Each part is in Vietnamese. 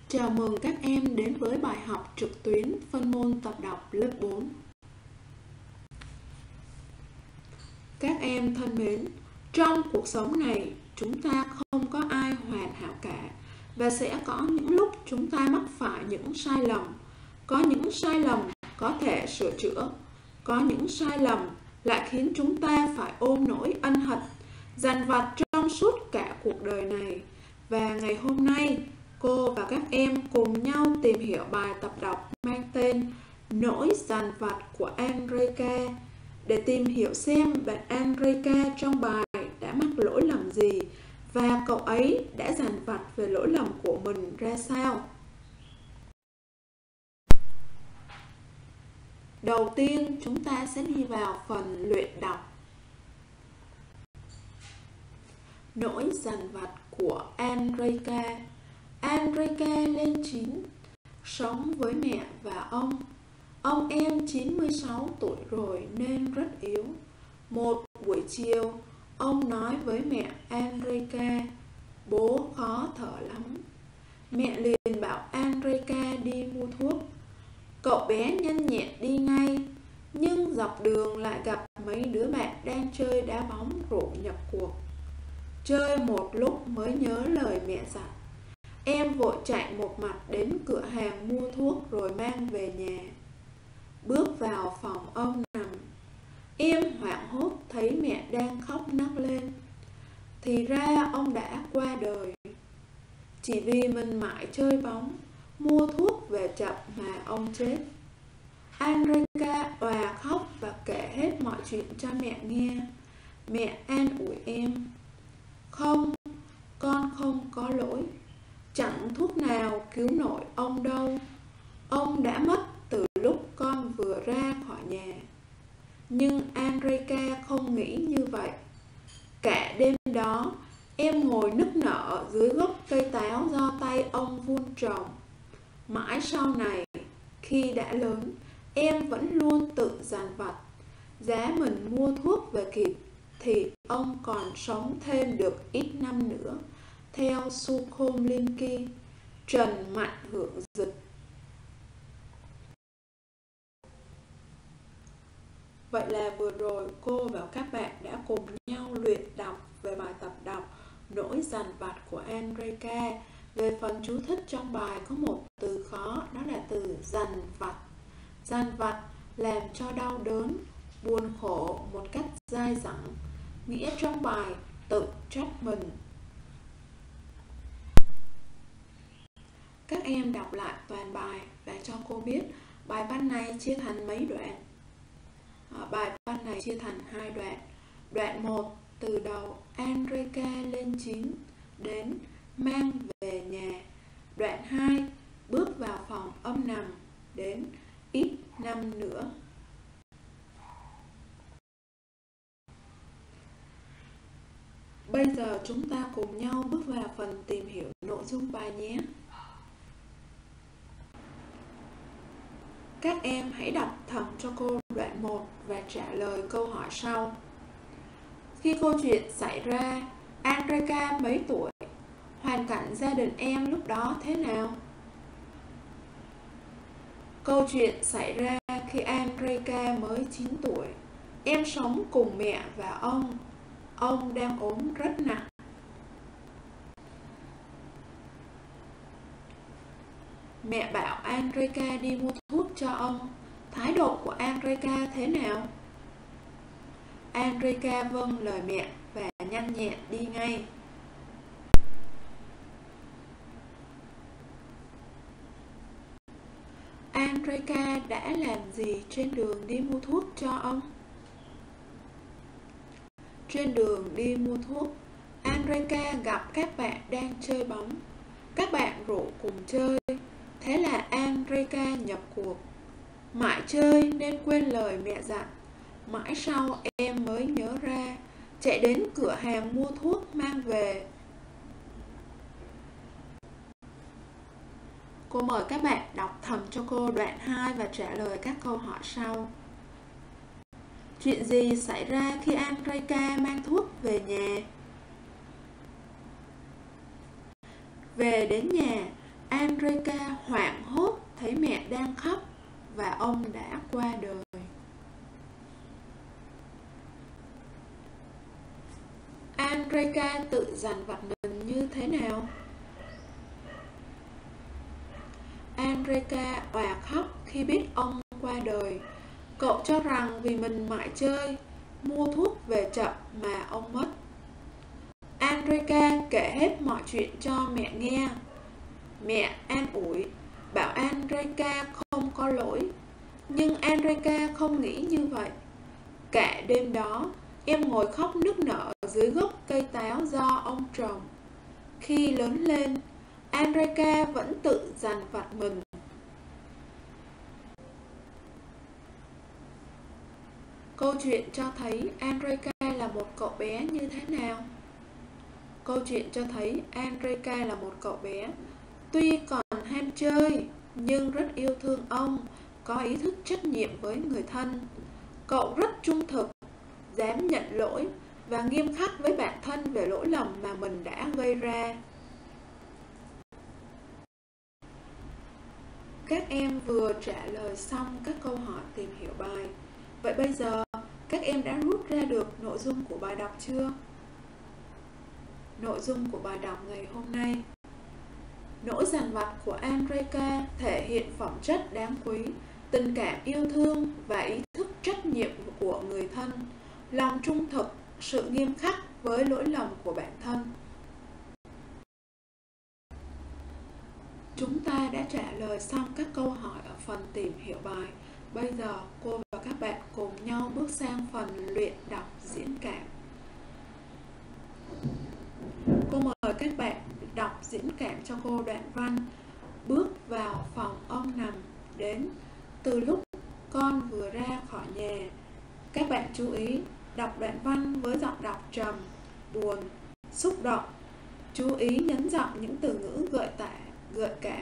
Chào mừng các em đến với bài học trực tuyến phân môn tập đọc lớp 4. Các em thân mến, trong cuộc sống này chúng ta không có ai hoàn hảo cả, và sẽ có những lúc chúng ta mắc phải những sai lầm. Có những sai lầm có thể sửa chữa, có những sai lầm lại khiến chúng ta phải ôm nỗi ân hận dằn vặt trong suốt cả cuộc đời này. Và ngày hôm nay, cô và các em cùng nhau tìm hiểu bài tập đọc mang tên Nỗi dằn vặt của Enrique, để tìm hiểu xem bạn Enrique trong bài đã mắc lỗi lầm gì và cậu ấy đã dằn vặt về lỗi lầm của mình ra sao. Đầu tiên, chúng ta sẽ đi vào phần luyện đọc. Nỗi dằn vặt của Enrique. Enrique lên 9, sống với mẹ và ông. Ông em 96 tuổi rồi nên rất yếu. Một buổi chiều, ông nói với mẹ Enrique, bố khó thở lắm. Mẹ liền bảo Enrique đi mua thuốc. Cậu bé nhanh nhẹn đi ngay, nhưng dọc đường lại gặp mấy đứa bạn đang chơi đá bóng rủ nhập cuộc. Chơi một lúc mới nhớ lời mẹ dặn. Em vội chạy một mặt đến cửa hàng mua thuốc rồi mang về nhà. Bước vào phòng ông nằm, em hoảng hốt thấy mẹ đang khóc nấc lên. Thì ra ông đã qua đời. Chỉ vì mình mãi chơi bóng, mua thuốc về chậm mà ông chết. Enrique òa khóc và kể hết mọi chuyện cho mẹ nghe. Mẹ an ủi em, không, con không có lỗi. Chẳng thuốc nào cứu nổi ông đâu. Ông đã mất từ lúc con vừa ra khỏi nhà. Nhưng Enrique không nghĩ như vậy. Cả đêm đó, em ngồi nức nở dưới gốc cây táo do tay ông vun trồng. Mãi sau này, khi đã lớn, em vẫn luôn tự dằn vặt. Giá mình mua thuốc về kịp thì ông còn sống thêm được ít năm nữa. Theo Sukhom Linky, Trần Mạnh Hưởng Dịch. Vậy là vừa rồi cô và các bạn đã cùng nhau luyện đọc về bài tập đọc Nỗi dằn vặt của Enrique. Về phần chú thích trong bài có một từ khó, đó là từ dằn vặt. Dằn vặt làm cho đau đớn, buồn khổ một cách dai dẳng. Nghĩa trong bài tự trách mình. Các em đọc lại toàn bài và cho cô biết bài văn này chia thành mấy đoạn. Bài văn này chia thành 2 đoạn. Đoạn 1 từ đầu Enrique lên 9 đến mang về nhà. Đoạn 2 bước vào phòng ông nằm đến ít năm nữa. Bây giờ chúng ta cùng nhau bước vào phần tìm hiểu nội dung bài nhé. Các em hãy đọc thầm cho cô đoạn 1 và trả lời câu hỏi sau. Khi câu chuyện xảy ra, Enrique mấy tuổi? Hoàn cảnh gia đình em lúc đó thế nào? Câu chuyện xảy ra khi Enrique mới 9 tuổi. Em sống cùng mẹ và ông. Ông đang ốm rất nặng. Mẹ bảo Enrique đi mua thuốc cho ông. Thái độ của Enrique thế nào? Enrique vâng lời mẹ và nhanh nhẹn đi ngay. Enrique đã làm gì trên đường đi mua thuốc cho ông? Trên đường đi mua thuốc, Enrique gặp các bạn đang chơi bóng. Các bạn rủ cùng chơi. Thế là Enrique nhập cuộc. Mãi chơi nên quên lời mẹ dặn. Mãi sau em mới nhớ ra, chạy đến cửa hàng mua thuốc mang về. Cô mời các bạn đọc thầm cho cô đoạn 2 và trả lời các câu hỏi sau. Chuyện gì xảy ra khi Enrique mang thuốc về nhà? Về đến nhà, Enrique hoảng hốt thấy mẹ đang khóc và ông đã qua đời. Enrique tự dằn vặt mình như thế nào? Enrique òa khóc khi biết ông qua đời. Cậu cho rằng vì mình mải chơi, mua thuốc về chậm mà ông mất. Enrique kể hết mọi chuyện cho mẹ nghe. Mẹ an ủi, bảo Enrique không có lỗi. Nhưng Enrique không nghĩ như vậy. Cả đêm đó, em ngồi khóc nức nở dưới gốc cây táo do ông trồng. Khi lớn lên, Enrique vẫn tự dằn vặt mình. Câu chuyện cho thấy Enrique là một cậu bé như thế nào? Câu chuyện cho thấy Enrique là một cậu bé tuy còn ham chơi nhưng rất yêu thương ông, có ý thức trách nhiệm với người thân. Cậu rất trung thực, dám nhận lỗi và nghiêm khắc với bản thân về lỗi lầm mà mình đã gây ra. Các em vừa trả lời xong các câu hỏi tìm hiểu bài. Vậy bây giờ các em đã rút ra được nội dung của bài đọc chưa? Nội dung của bài đọc ngày hôm nay: nỗi dằn vặt của Enrique thể hiện phẩm chất đáng quý, tình cảm yêu thương và ý thức trách nhiệm của người thân, lòng trung thực, sự nghiêm khắc với lỗi lầm của bản thân. Chúng ta đã trả lời xong các câu hỏi ở phần tìm hiểu bài. Bây giờ cô và các bạn cùng nhau bước sang phần luyện đọc diễn cảm. Cô mời các bạn đọc diễn cảm cho cô đoạn văn bước vào phòng ông nằm đến từ lúc con vừa ra khỏi nhà. Các bạn chú ý đọc đoạn văn với giọng đọc trầm, buồn, xúc động. Chú ý nhấn giọng những từ ngữ gợi cảm.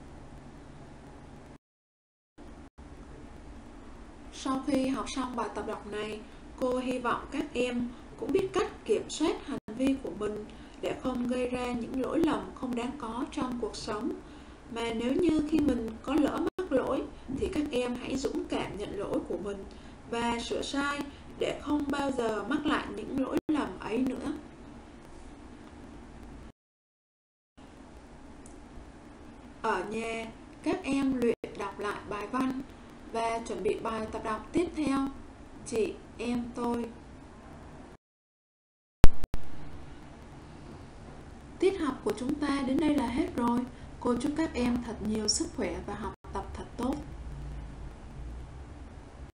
Sau khi học xong bài tập đọc này, cô hy vọng các em cũng biết cách kiểm soát hành vi của mình để không gây ra những lỗi lầm không đáng có trong cuộc sống. Mà nếu như khi mình có lỡ mắc lỗi thì các em hãy dũng cảm nhận lỗi của mình và sửa sai để không bao giờ mắc lại những lỗi lầm ấy nữa. Ở nhà, các em luyện đọc lại bài văn và chuẩn bị bài tập đọc tiếp theo. Chị, em, tôi. Tiết học của chúng ta đến đây là hết rồi. Cô chúc các em thật nhiều sức khỏe và học